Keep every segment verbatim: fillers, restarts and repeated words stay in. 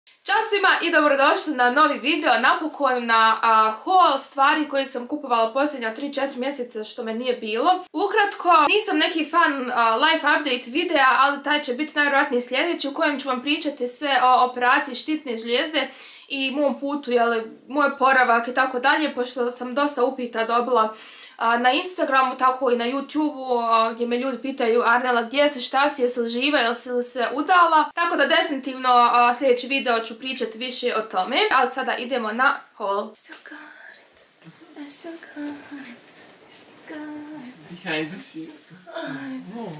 Ćao svima i dobrodošli na novi video, napokon na uh, haul stvari koje sam kupovala posljednja tri četiri mjeseca što me nije bilo. Ukratko, nisam neki fan uh, life update videa, ali taj će biti najvjerojatnije sljedeći u kojem ću vam pričati sve o operaciji štitne žlijezde i mom putu, jel, moj poravak i tako dalje, pošto sam dosta upita dobila na Instagramu, tako i na YouTubeu, gdje me ljudi pitaju: Arnela, gdje si, šta si, jesi li živa, jesi li se udala? Tako da definitivno sljedeći video ću pričati više o tome, ali sada idemo na haul. Still got it, I still got it, I still got it. Behind the scene. Oh.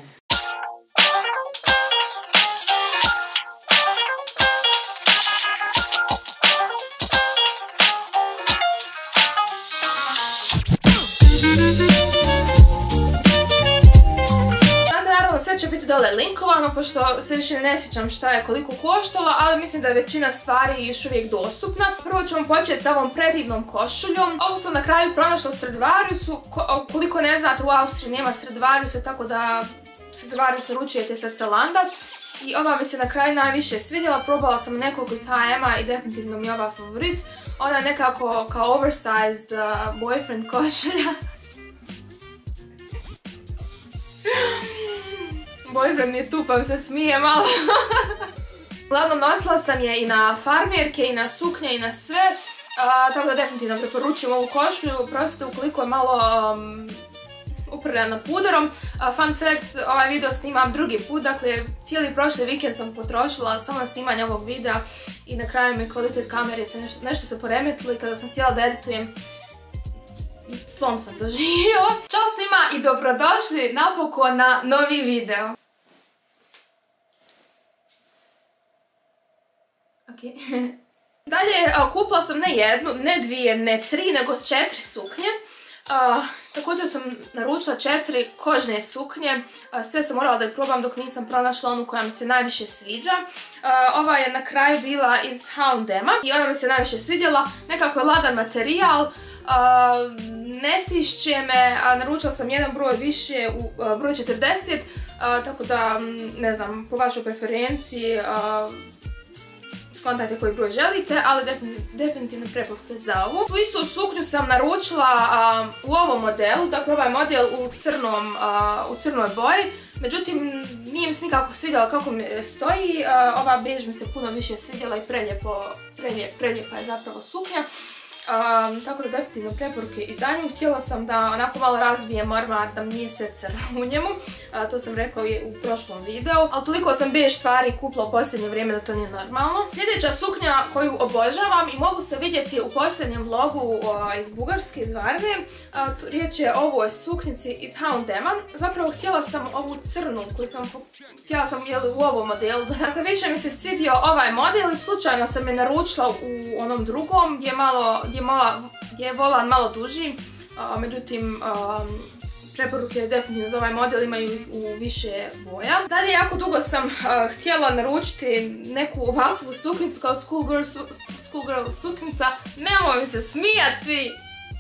Sve će biti dole linkovano, pošto se više ne sjećam šta je koliko koštalo, ali mislim da je većina stvari još uvijek dostupna. Prvo ćemo početi sa ovom predivnom košuljom. Ovo sam na kraju pronašla u Stradivariusu. Koliko ne znate, u Austriji nema Stradivariusa, tako da Stradivarius naručujete sa Zalanda. I ova mi se na kraju najviše svidjela, probala sam nekoliko iz ha ema i definitivno mi je ova favorit. Ona je nekako kao oversized uh, boyfriend košulja. Boyfriend mi je tu pa mi se smije malo. Uglavnom nosila sam je i na farmerke, i na suknje, i na sve. Uh, tako da definitivno preporučujem ovu košulju. Prosto ukoliko je malo um, uprljana puderom. Uh, fun fact, ovaj video snimam drugi put. Dakle, cijeli prošli vikend sam potrošila samo na snimanje ovog videa. I na kraju mi kvalitet kamerice nešto, nešto se poremetilo i kada sam sjela da editujem, slom sam doživjela. Ćao svima i dobrodošli napokon na novi video. Okay. Dalje, kupila sam ne jednu, ne dvije, ne tri, nego četiri suknje. Uh, također sam naručila četiri kožne suknje. Uh, sve sam morala da ih probam dok nisam pronašla onu koja mi se najviše sviđa. Uh, ova je na kraju bila iz ha and ema i ona mi se najviše svidjela. Nekako je lagan materijal. Uh, ne stišće me, a naručila sam jedan broj više, u uh, broj četrdeset, uh, tako da, ne znam, po vašoj preferenciji uh, skontajte koji broj želite, ali definitivno preporuke za ovu. Tu istu suknju sam naručila uh, u ovom modelu, dakle ovaj model u, crnom, uh, u crnoj boji, međutim nije mi se nikako svidjela kako mi stoji. Uh, ova bež mi se puno više svidjela i preljepo, preljep, preljepa je zapravo suknja. Um, tako da definitivno preporuke i za nju. Htjela sam da onako malo razbijem ormar, da mi nije sve crno u njemu. Uh, to sam rekla u prošlom videu. Ali toliko sam bež stvari kupila u posljednje vrijeme da to nije normalno. Sljedeća suknja koju obožavam i mogu ste vidjeti u posljednjem vlogu uh, iz Bugarske, iz Varne. Uh, riječ je o ovoj suknici iz ha and ema. Zapravo htjela sam ovu crnu koju sam htjela sam jeli, u ovom modelu. Dakle, više mi se svidio ovaj model i slučajno sam je naručila u onom drugom gdje je malo Gdje, mala, gdje je volan malo duži, uh, međutim um, preporuke definitivno za ovaj model imaju u više boja. Dalje, jako dugo sam uh, htjela naručiti neku ovakvu suknicu kao schoolgirl, su, schoolgirl suknica. Nemoj mi se smijati!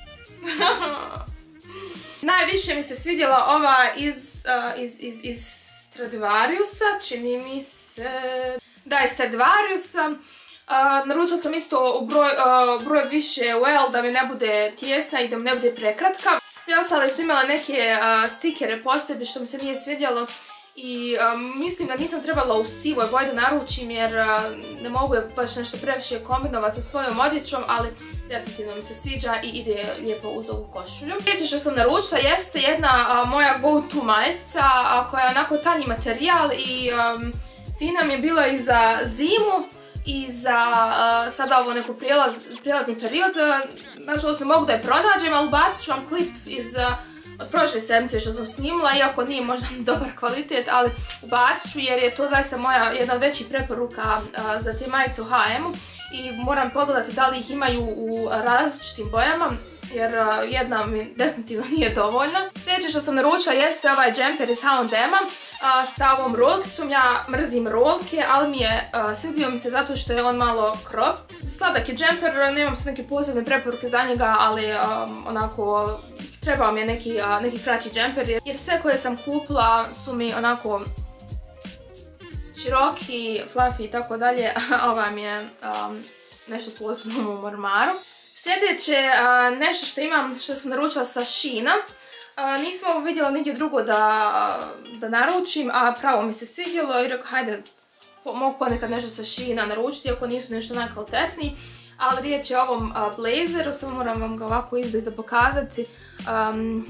Najviše mi se svidjela ova iz, uh, iz, iz, iz Stradivariusa, čini mi se da je Stradivariusa. Uh, naručila sam isto u broj, uh, broj više u el da mi ne bude tijesna i da mi ne bude prekratka. Sve ostale su imala neke uh, stikere po sebi što mi se nije svidjelo i um, mislim da nisam trebala u sivoj boji da naručim jer uh, ne mogu je baš nešto previše kombinovati sa svojom odjećom, ali definitivno mi se sviđa i ide lijepo uz ovu košulju. Sljedeće što sam naručila jeste jedna uh, moja go-to majica uh, koja je onako tanji materijal i um, fina mi je bila i za zimu i za uh, sada ovo neko prijelaz, prijelazni period. Nažalost ne mogu da je pronađem, ali bacit ću vam klip iz, uh, od prošle sedmice što sam snimila, iako nije možda dobar kvalitet, ali ubacit ću jer je to zaista moja jedna od većih preporuka uh, za te majice u ha emu i moram pogledati da li ih imaju u različitim bojama, jer uh, jedna mi definitivno nije dovoljna. Sljedeće što sam naručila jeste ovaj džemper iz ha and ema uh, sa ovom rolkicom. Ja mrzim rolke, ali mi je uh, svidio mi se zato što je on malo cropped. Sladak je džemper, nemam se neke posebne preporuke za njega, ali um, onako trebao mi je neki, uh, neki kraći džemper jer, jer sve koje sam kupila su mi onako široki, fluffy i tako dalje, ova mi je um, nešto posebno u ormaru. Sljedeće, uh, nešto što imam, što sam naručila sa Sheina. Uh, nisam ovo vidjela nigdje drugo da, da naručim, a pravo mi se svidjelo i rekao, hajde, po, mogu ponekad nešto sa Sheina naručiti, ako nisu nešto najkvalitetniji. Ali riječ je o ovom uh, blazeru, samo moram vam ga ovako izbliza pokazati. Um,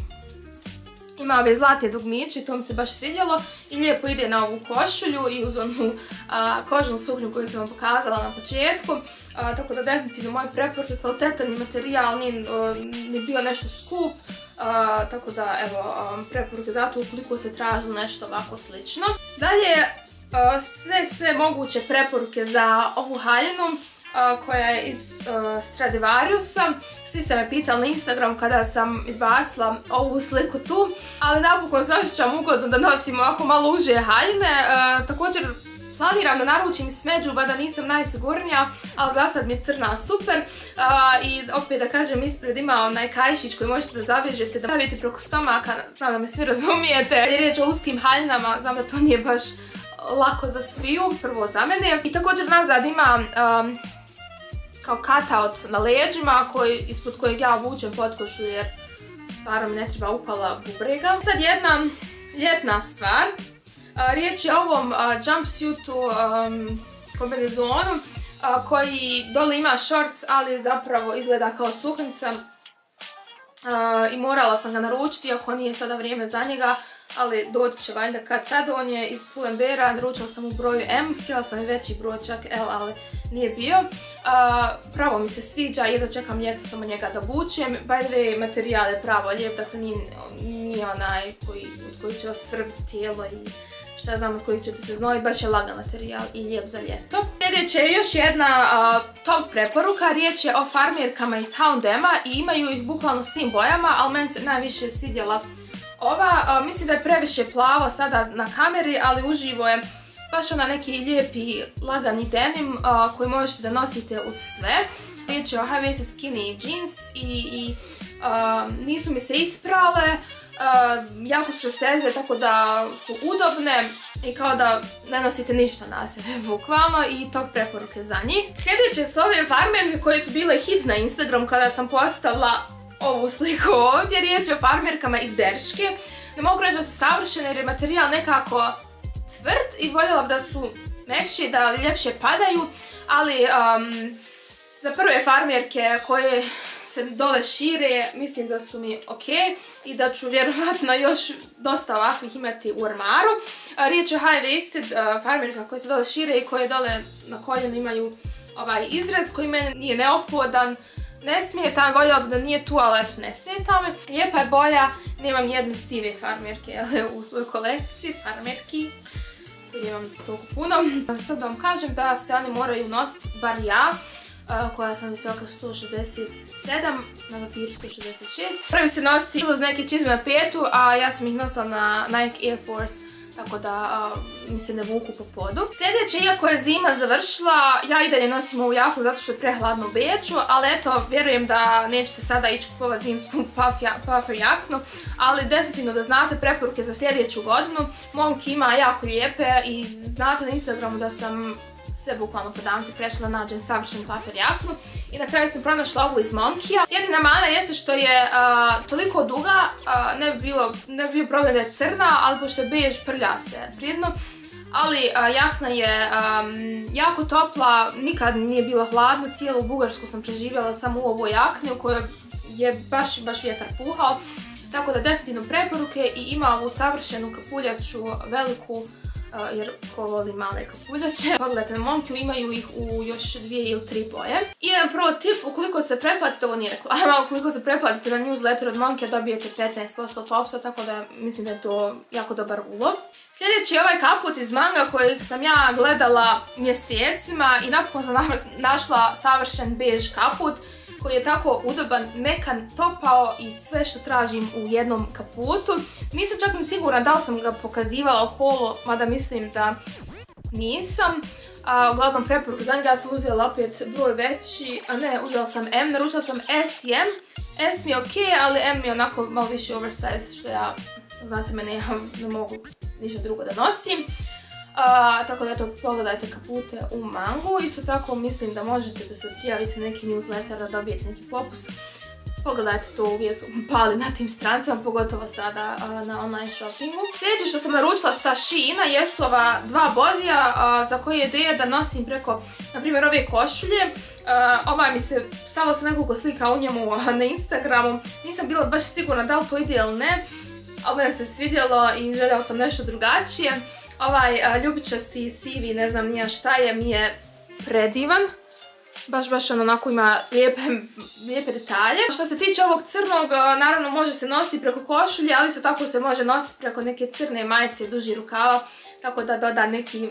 Ima ove zlatne dugmiće i to mi se baš svidjelo i lijepo ide na ovu košulju i uz onu a, kožnu suknju koju sam vam pokazala na početku. A, tako da definitivno moje preporuke, kvalitetan je materijal, nije, nije bio nešto skup. A, tako da evo a, preporuke zato ukoliko se tražilo nešto ovako slično. Dalje a, sve sve moguće preporuke za ovu haljinu. Uh, koja je iz uh, Stradivariusa. Svi ste me pitali na Instagramu kada sam izbacila ovu sliku tu, ali napokon se osjećam ugodno da nosim ovako malo uže haljine. Uh, također planiram da naručim smeđu, mada nisam najsigurnija, ali za sad mi je crna super. Uh, I opet da kažem, ispred ima onaj kajšić koji možete da zavežete, da stavite preko stomaka, znam da me svi razumijete. Jer je riječ o uskim haljinama, znam da to nije baš lako za sviju, prvo za mene. I također nazad ima um, kao cutout na leđima koji, ispod kojeg ja vučem potkošu jer stvarno mi ne treba upala bubrega. Sad jedna ljetna stvar. A, riječ je o ovom a, jumpsuitu, um, kombinezonu a, koji dole ima shorts, ali zapravo izgleda kao suknjica. Uh, I morala sam ga naručiti, iako nije sada vrijeme za njega, ali doći će valjda kad tad. On je iz Pull&Beara, naručila sam u broju M, htjela sam i veći broj, čak L, ali nije bio. Uh, pravo mi se sviđa, jedva čekam ljeto samo njega da bučem. By the way, materijal je pravo lijep, dakle nije, nije onaj koji, od koji će vas svrbiti tijelo i šta znam od kojih ćete se znojiti, baš je lagan materijal i lijep za ljeto. Sljedeće je još jedna uh, top preporuka, riječ je o farmerkama iz H and M-a i imaju ih bukvalno svim bojama, ali meni se najviše svidjela ova. Uh, mislim da je previše plavo sada na kameri, ali uživo je baš ona neki lijepi lagani denim uh, koji možete da nosite uz sve. Riječ je o high-waisted skinny jeans i, i uh, nisu mi se isprale. Uh, jako su steze, tako da su udobne i kao da ne nosite ništa na sebe, bukvalno, i top preporuke za njih. Sljedeće su ove farmerke koje su bile hit na Instagram kada sam postavila ovu sliku ovdje. Riječ je o farmerkama iz Berške. Ne mogu reći da su savršene jer je materijal nekako tvrd i voljela bi da su mekši, da ljepše padaju, ali um, za prve farmerke koje se dole šire, mislim da su mi ok i da ću vjerovatno još dosta ovakvih imati u ormaru. Riječ je o high-waisted uh, farmerka koje se dole šire i koje dole na koljenu imaju ovaj izrez koji meni nije neophodan. Ne smeta, voljela bi da nije tu, ali eto ne smeta me. Lijepa je boja, nemam jedne sive farmerke u svojoj kolekciji, farmerki. Jer imam toliko puno. Sad da vam kažem da se oni moraju nositi, bar ja, koja sam visoka sto šezdeset sedam, na papiru sto šezdeset šest. Moraju se nositi uz neke čizme na petu, a ja sam ih nosila na Nike Air Force, tako da a, mi se ne vuku po podu. Sljedeće, iako je zima završila, ja i dalje nosim ovu jaknu zato što je prehladno u Beču, ali eto, vjerujem da nećete sada ići kupovati zimsku puffer jaknu, ali definitivno da znate preporuke za sljedeću godinu. Monki ima jako lijepe i znate na Instagramu da sam sve bukvalno po danci prešla da nađem savršenu puffer jaknu i na kraju sam pronašla ovu iz Monkija. Jedina mana jeste što je uh, toliko duga, uh, ne, bi bilo, ne bi bio problem da je crna, ali pošto je bež prlja se prijedno. Ali uh, jakna je um, jako topla, nikad nije bilo hladno, cijelu Bugarsku sam preživjela samo u ovoj jakni u kojoj je baš, baš vjetar puhao. Tako da definitivno preporuke i ima ovu savršenu kapuljaču veliku, Uh, jer ko voli male kapuljače. Pogledajte na Monkiju, imaju ih u još dvije ili tri boje. I jedan pro tip, ukoliko se pretplatite, ovo nije reklama, ukoliko se pretplatite na newsletter od Monkija dobijete petnaest posto popsa, tako da mislim da je to jako dobar ulov. Sljedeći je ovaj kaput iz Manga kojeg sam ja gledala mjesecima i napokon sam našla savršen bež kaput koji je tako udoban, mekan, topao i sve što tražim u jednom kaputu. Nisam čak ni siguran da li sam ga pokazivala u holu, mada mislim da nisam. A, uglavnom preporuka za njega, ja sam uzela opet broj veći, a ne, uzela sam M, naručila sam S i M. S mi je ok, ali M mi je onako malo više oversize, što ja, znate mene, ja ne mogu ništa drugo da nosim. Uh, tako da eto, pogledajte kapute u Mangu. Isto tako mislim da možete da se prijavite na neki newsletter da dobijete neki popust. Pogledajte, to uvijek pali na tim strancama, pogotovo sada uh, na online shoppingu. Sljedeće što sam naručila sa Sheina jesu ova dva bodija uh, za koje je ideja da nosim preko, na primjer, ove košulje. Uh, ovaj mi se, stavila sam nekoliko slika u njemu uh, na Instagramu. Nisam bila baš sigurna da li to ide ili ne, ali mene se svidjelo i željela sam nešto drugačije. Ovaj uh, ljubičasti sivi, ne znam nija šta je, mi je predivan. Baš, baš on onako ima lijepe, lijepe detalje. Što se tiče ovog crnog, naravno može se nositi preko košulje, ali isto tako se može nositi preko neke crne majice i duži rukava, tako da doda neki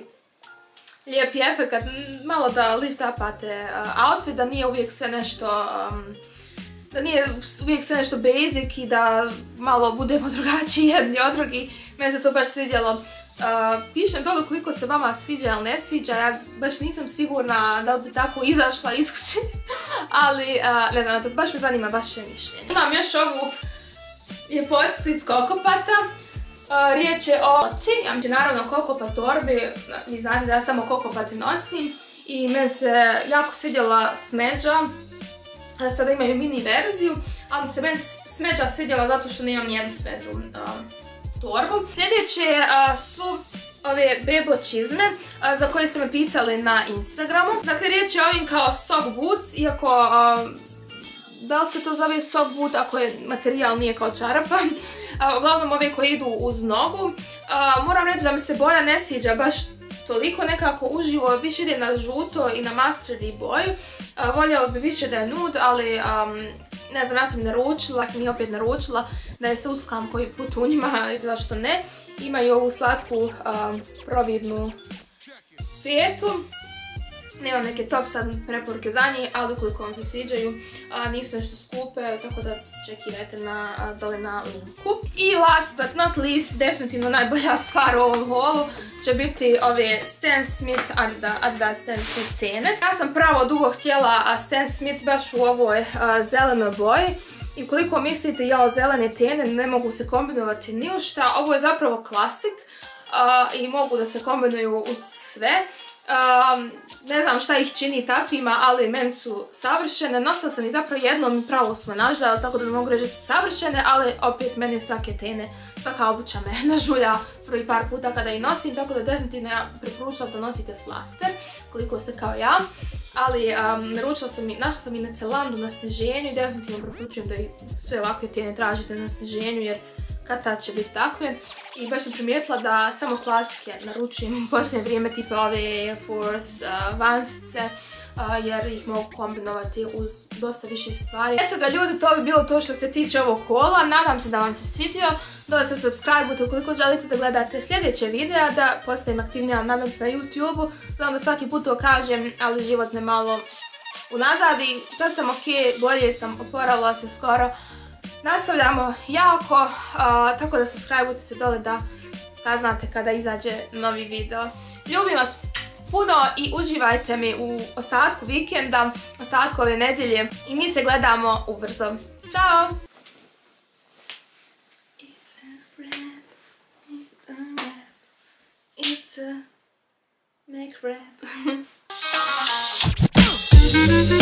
lijepi efekt, malo da lift upate uh, outfit, da nije uvijek sve nešto, um, da nije uvijek sve nešto basic i da malo budemo drugačiji jedni od drugih. Meni se to baš svidjelo. Uh, pišem dole koliko se vama sviđa ili ne sviđa, ja baš nisam sigurna da li bi tako izašla iz kuće, ali uh, ne znam, to baš me zanima vaše mišljenje. Imam još ovu ljepoticu iz Kokopata, uh, riječ je o Oti, ja mi će naravno Kokopat torbi, vi znate da ja samo Kokopate nosim i meni se jako svidjela smeđa, sada imaju mini verziju, ali se meni smeđa svidjela zato što nemam nijednu smeđu uh, torbu. Sljedeće uh, su ove bebo čizme uh, za koje ste me pitali na Instagramu. Dakle, riječ je o ovim kao sock boots, iako uh, da li se to zove sock boot ako je materijal nije kao čarapa. Uh, uglavnom ove koje idu uz nogu. Uh, moram reći da mi se boja ne sviđa baš toliko, nekako uživo, više ide na žuto i na mustardy boju. Uh, voljela bi više da je nude, ali um, ne znam, ja sam i naručila, sam i opet naručila da je se uskam koji put u njima, zašto ne. Imaju ovu slatku um, providnu petu. Nemam neke top sad preporuke za njih, ali ukoliko vam se sviđaju, a, nisu nešto skupe, tako da čekirajte na, a, dole na linku. I last but not least, definitivno najbolja stvar u ovom holu će biti ove Stan Smith Adidas, Adidas Stan Smith tene. Ja sam pravo dugo htjela a Stan Smith baš u ovoj a, zelenoj boji. I koliko mislite ja o zelene tene ne mogu se kombinovati ni u šta, ovo je zapravo klasik a, i mogu da se kombinuju uz sve. Um, ne znam šta ih čini takvima, ali meni su savršene. Nosila sam ih zapravo jednom i pravo su me nažuljale, tako da ne mogu reći da su savršene, ali opet meni svake tene, svaka obuća me nažulja prvi par puta kada ih nosim, tako da definitivno ja preporučujem da nosite flaster, koliko ste kao ja. Ali um, naručila sam i, našla sam i na Celandu na sniženju i definitivno preporučujem da i sve ovakve tene tražite na sniženju, jer kad tad će biti takve. I baš sam primijetila da samo klasike naručujem u posljednje vrijeme, tipa ove Air Force, uh, vansice, uh, jer ih mogu kombinovati uz dosta više stvari. Eto ga ljudi, to bi bilo to što se tiče ovog hola. Nadam se da vam se svidio. Dole se subscribe-ujte ukoliko želite da gledate sljedeće videa, da postavim aktivnija, nadam se, na YouTube-u. Znam da svaki put to kažem, ali život me malo unazad i sad sam ok, bolje sam, oporala se skoro. Nastavljamo jako, uh, tako da subscribe-ujte se dole da saznate kada izađe novi video. Ljubim vas puno i uživajte mi u ostatku vikenda, ostatku ove nedjelje i mi se gledamo ubrzo. Ćao! It's a rap, it's a rap, it's a make rap.